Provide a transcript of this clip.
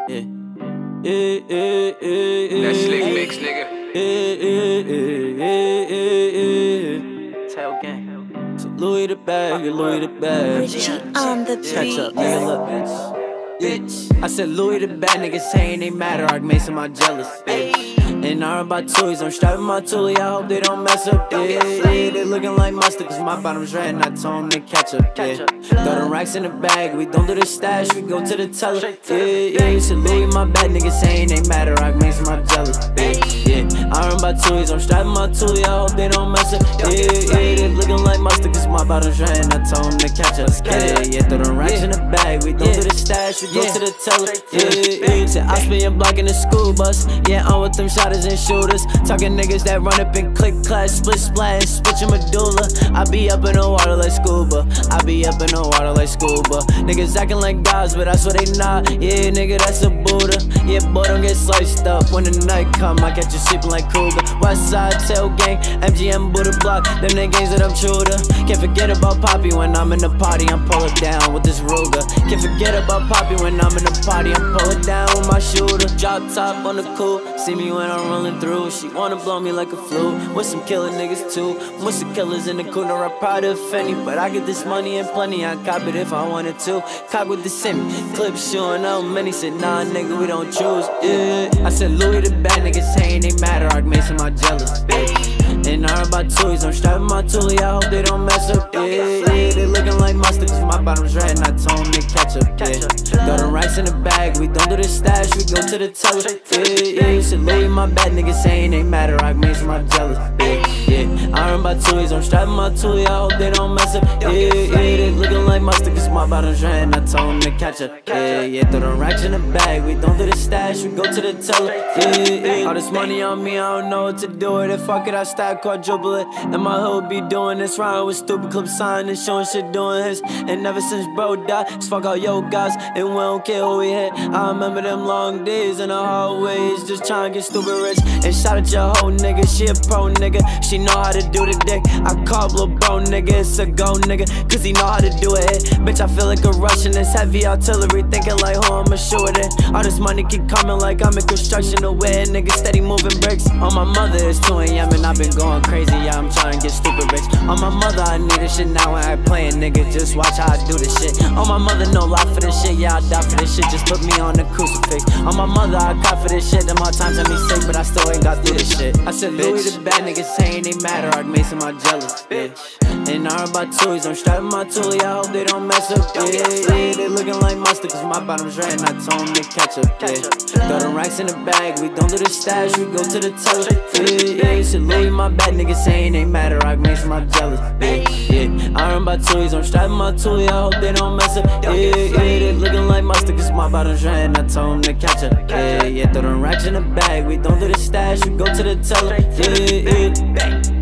Yeah. That slick mix, nigga. Tail gang. So Louis the bag, Louis the bag. Richie on the Catch up, beat. nigga, look, bitch. I said Louis the bad, niggas saying they matter, I make some jealous. And I'm about toys, I'm strapping my toolie, I hope they don't mess up. Yeah, they looking like mustard, cause my bottom's red, and I told them to catch up. Yeah, got them racks in the bag, we don't do the stash, we go to the teller. Yeah, said Louis my bad, niggas saying they matter, I make some jealous. Yeah, I'm about toys, I'm strapping my toolie, I hope they don't mess up. Yeah, they looking like mustard, cause my bottom's red, and I told them to catch up. Yeah, throw them racks in the bag, we don't do the stash, we go to the teller. Yeah, said I spin your block in the school bus. Yeah, I'm with them shotters and shooters, talking niggas that run up and click class, split splat and spit your medulla. I be up in the water like scuba, I be up in the water like scuba. Niggas acting like gods, but I swear they not. Yeah, nigga, that's a Buddha. Yeah, boy, don't get sliced up. When the night come, I catch you sleeping like Kruger. Westside, tail gang, MGM, Buddha block. Them the gangs that I'm true to. Can't forget about Poppy when I'm in the party, I'm pulling down with this Ruger. Can't forget about Poppy when I'm in the party, I'm pulling down with my shooter. Drop top on the cool, see me when I'm rolling through. She wanna blow me like a flu, with some killer niggas too. With some killers in the corner, I probably offend, but I get this money and plenty, I cop it if I wanted to. Cock with the semi, clip showing out many, said nah nigga, we don't choose. Yeah, I said Louis the bad, niggas saying they matter, I made some jealous. And I'm about toys, I'm strapping my toolie, I hope they don't mess up. Yeah, they looking like mustard, cause my bottom's red, and I told them to catch up. Yeah, got them racks in the bag, we don't do the stash, we go to the teller. Yeah, said Louis my bad, niggas saying they matter, I made some jealous. Yeah, I'm about toys, I'm strapping my toolie, I hope they don't mess up. Yeah, they looking like mustard, cause my bottom's red, and I told them to catch up. Yeah, throw them racks in the bag, we don't do the stash, we go to the teller. Yeah, all this money on me, I don't know what to do with it. Fuck it, I stack quadruple it. And my hood be doing this, rhyme with stupid clip sign and showing shit doing his. And ever since bro died, just fuck all yo guys, and we don't care who we hit. I remember them long days in the hallways, just trying to get stupid rich. And shout out your whole nigga, she a pro nigga, she know how to do the dick. I call lil' bro nigga, it's a go nigga, cause he know how to do it. Bitch, I feel like a Russian, it's heavy artillery, thinking like who I'ma shoot it in. All this money keep coming like I'm in construction away, nigga steady moving bricks. On my mother, it's 2 AM and I've been going crazy, yeah, I'm trying to get stupid rich. On my mother, I need this shit now when I playing, nigga, just watch how I do this shit. On my mother, no lie for this shit, yeah, I die for this shit, just put me on the crucifix. On my mother, I caught for this shit, them all times had me sick, but I still ain't got through this shit. I said Louis the bad, niggas saying they matter, I made some jealous, bitch. And I'm about toys, I'm strapping my toolie, I hope they don't mess up. Yeah, they looking like mustard, cause my bottom's red, and I told them to catch up. Yeah, got them racks in the bag, we don't do the stash, we go to the teller. Yeah, said Louis my bad, niggas saying they matter, I made some jealous. Yeah, I'm about toys, I'm strapping my toolie, I hope they don't mess up. Yeah, they looking like mustard, cause my bottom's red, and I told them to catch up. Yeah, throw them racks in the bag, we don't do the stash, we go to the teller. Yeah.